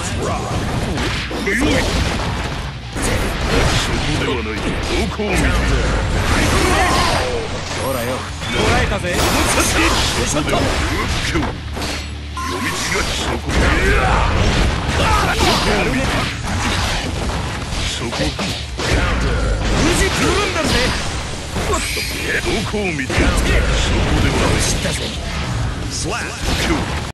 ではない。どこを見てほらよ、捉えたぜ。 そこでは読み違いそこでそこ無事来るんだぜ。 どこを見てそこではない。 知ったぜ。 今日